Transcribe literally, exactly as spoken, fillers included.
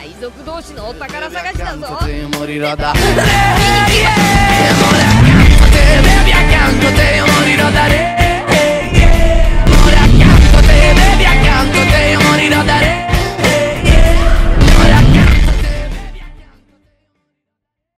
海賊同士のお宝探しだぞ。 morirò da